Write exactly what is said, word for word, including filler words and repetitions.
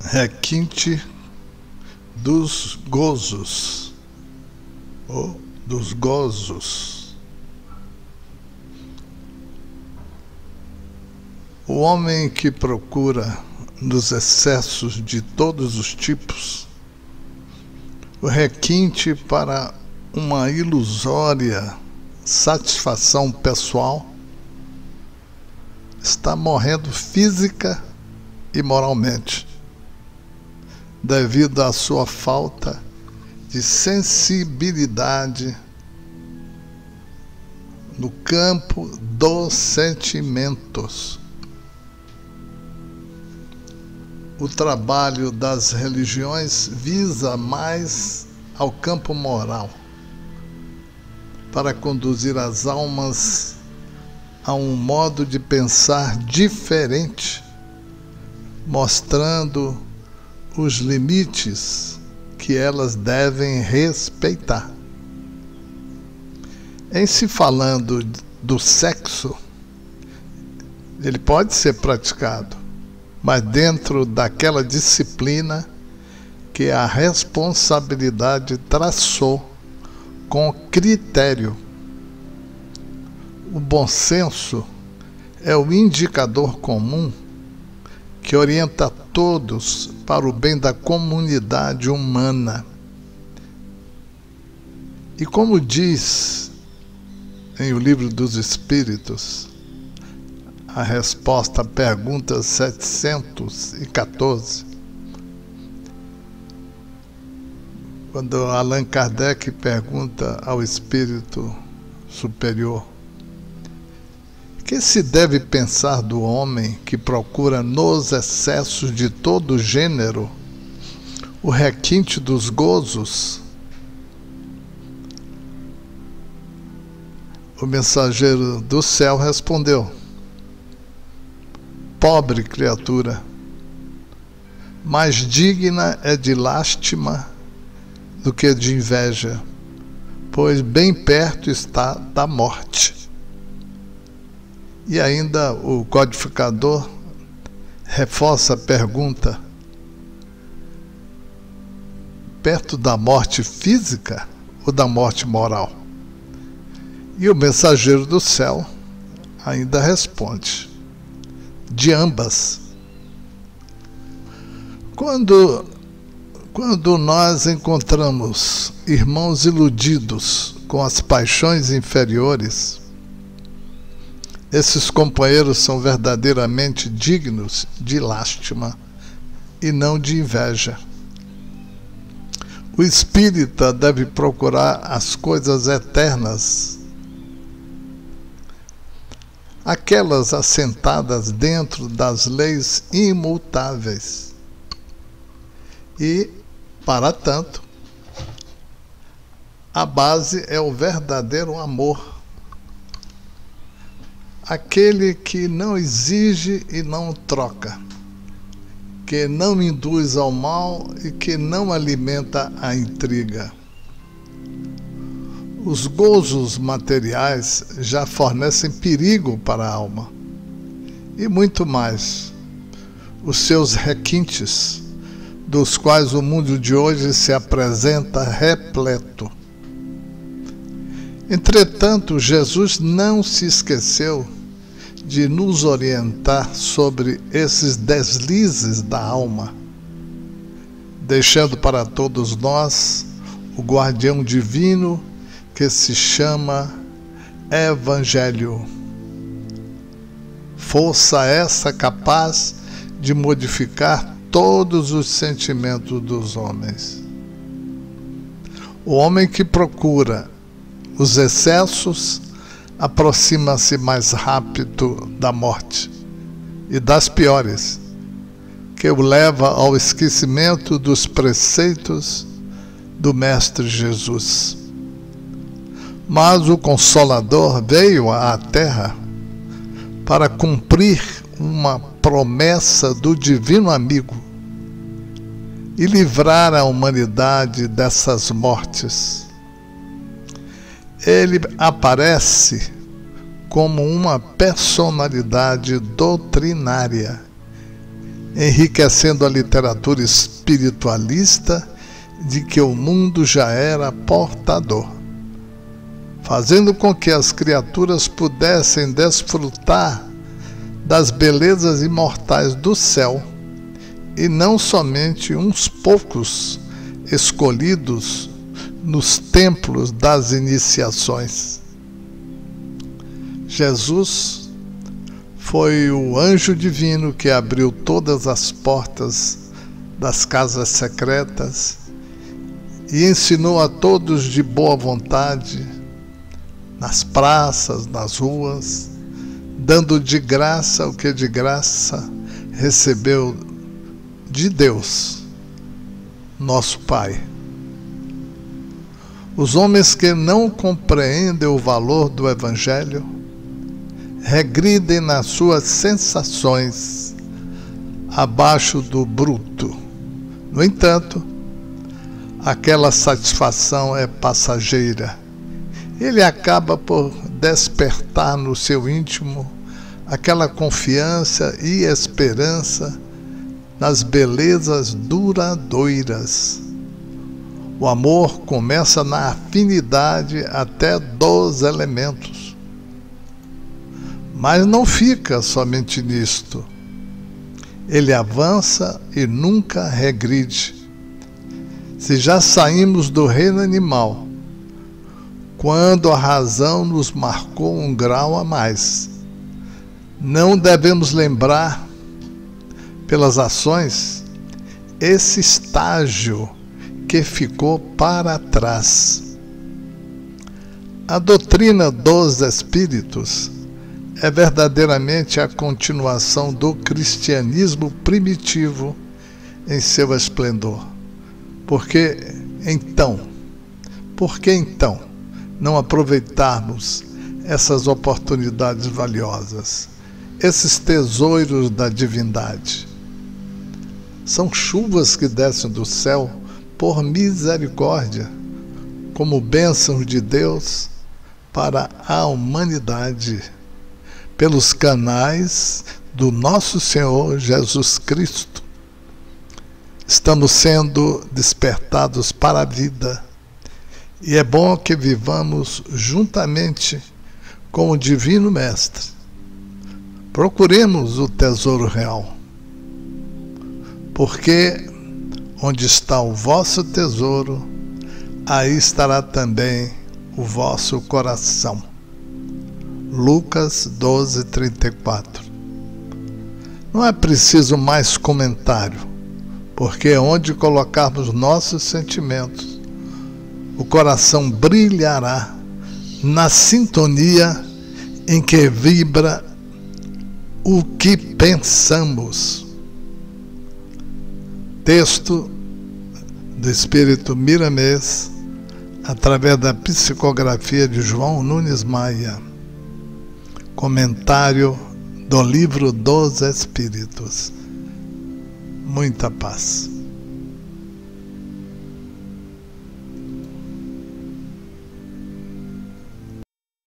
Requinte dos gozos, ou dos gozos. O homem que procura nos excessos de todos os tipos o requinte para uma ilusória satisfação pessoal está morrendo física e moralmente, devido à sua falta de sensibilidade no campo dos sentimentos. O trabalho das religiões visa mais ao campo moral, para conduzir as almas a um modo de pensar diferente, mostrando os limites que elas devem respeitar. Em se falando do sexo, ele pode ser praticado, mas dentro daquela disciplina que a responsabilidade traçou com critério. O bom senso é o indicador comum que orienta todos para o bem da comunidade humana. E como diz em O Livro dos Espíritos, a resposta à pergunta setecentos e quatorze, quando Allan Kardec pergunta ao Espírito Superior: que se deve pensar do homem que procura nos excessos de todo gênero o requinte dos gozos? O mensageiro do céu respondeu: pobre criatura, mais digna é de lástima do que de inveja, pois bem perto está da morte. E ainda o codificador reforça a pergunta: perto da morte física ou da morte moral? E o mensageiro do céu ainda responde: de ambas. Quando, quando nós encontramos irmãos iludidos com as paixões inferiores, esses companheiros são verdadeiramente dignos de lástima e não de inveja. O espírita deve procurar as coisas eternas, aquelas assentadas dentro das leis imutáveis. E, para tanto, a base é o verdadeiro amor, aquele que não exige e não troca, que não induz ao mal e que não alimenta a intriga. Os gozos materiais já fornecem perigo para a alma. E muito mais, os seus requintes, dos quais o mundo de hoje se apresenta repleto. Entretanto, Jesus não se esqueceu de nos orientar sobre esses deslizes da alma, deixando para todos nós o guardião divino que se chama Evangelho. Força essa capaz de modificar todos os sentimentos dos homens. O homem que procura os excessos aproxima-se mais rápido da morte, e das piores, que o leva ao esquecimento dos preceitos do Mestre Jesus. Mas o Consolador veio à Terra para cumprir uma promessa do Divino Amigo e livrar a humanidade dessas mortes. Ele aparece como uma personalidade doutrinária enriquecendo a literatura espiritualista de que o mundo já era portador, fazendo com que as criaturas pudessem desfrutar das belezas imortais do céu, e não somente uns poucos escolhidos nos templos das iniciações. Jesus foi o anjo divino que abriu todas as portas das casas secretas e ensinou a todos de boa vontade, nas praças, nas ruas, dando de graça o que de graça recebeu de Deus, nosso Pai. Os homens que não compreendem o valor do Evangelho regridem nas suas sensações abaixo do bruto. No entanto, aquela satisfação é passageira. Ele acaba por despertar no seu íntimo aquela confiança e esperança nas belezas duradouras. O amor começa na afinidade até dos elementos. Mas não fica somente nisto. Ele avança e nunca regride. Se já saímos do reino animal, quando a razão nos marcou um grau a mais, não devemos lembrar, pelas ações, esse estágio que ficou para trás. A doutrina dos Espíritos é verdadeiramente a continuação do cristianismo primitivo em seu esplendor. Porque então, por que então não aproveitarmos essas oportunidades valiosas, esses tesouros da divindade? São chuvas que descem do céu por misericórdia, como bênçãos de Deus para a humanidade, pelos canais do nosso Senhor Jesus Cristo. Estamos sendo despertados para a vida, e é bom que vivamos juntamente com o Divino Mestre. Procuremos o tesouro real, porque onde está o vosso tesouro, aí estará também o vosso coração. Lucas doze, trinta e quatro. Não é preciso mais comentário, porque onde colocarmos nossos sentimentos, o coração brilhará na sintonia em que vibra o que pensamos. Texto do Espírito Miramês, através da psicografia de João Nunes Maia. Comentário do Livro dos Espíritos. Muita paz.